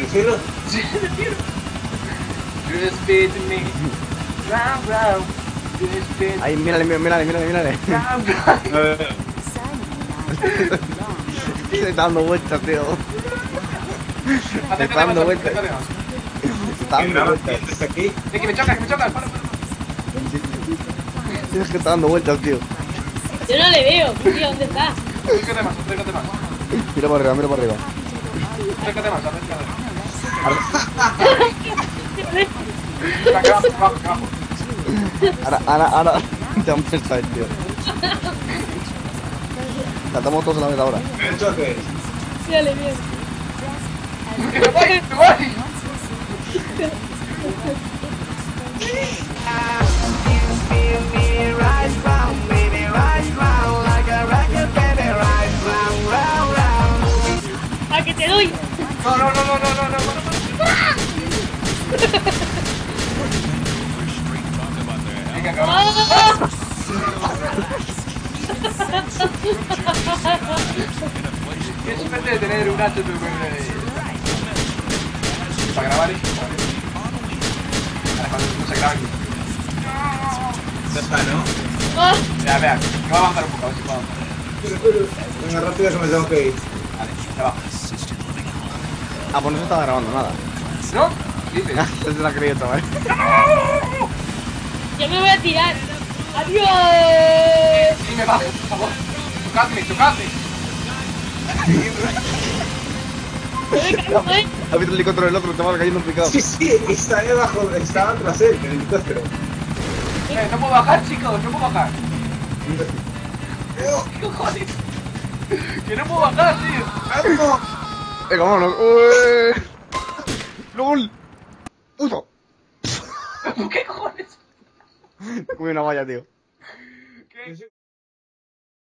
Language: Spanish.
cielo? Sí, en el cielo. You spit me. Round, round. You spit. Ahí, mírale. Round, round. Se está dando vueltas, tío. Acércate dando más, vueltas. acércate más. Se está dando vueltas. ¿Estás aquí? Que me chocas, para. Es que está dando vueltas, tío. Yo no le veo, tío, ¿dónde está? Acércate más, acércate más. Mira para arriba. Acércate más, acércate más. Acá abajo. Ahora. Te vamos a estar, tío. Saltamos todos a la vez ahora. ¿El choque? Sí, le veo. ¡Que me voy! ¡A que te doy! No. Venga, cabrón. ¡Ah! Qué suerte de tener un HTV para grabar esto. Ahora cuando no se graba aquí. Ya está, ¿no? ¡Ah! Vea, que va a avanzar un poco, a ver si puedo avanzar. Venga, rápido que me tengo que ir. Vale, ya va. Ah, pues no se estaba grabando nada. ¿No? Dices. Se la ha creído, chaval. Yo me voy a tirar. ¡Adiós! Sí, me bajes, por favor. Tocadme. ¿Has visto el helicóptero del otro? Te va cayendo un picado. Sí, está debajo, estaba tras él, el helicóptero. No puedo bajar, chicos, no puedo bajar. ¿Qué cojones? Que no puedo bajar, tío. ¡Vamos! Venga, vámonos. ¡Ué! ¡Lol! ¡Uso! ¿Qué cojones? Me comí una valla, tío. ¿Qué?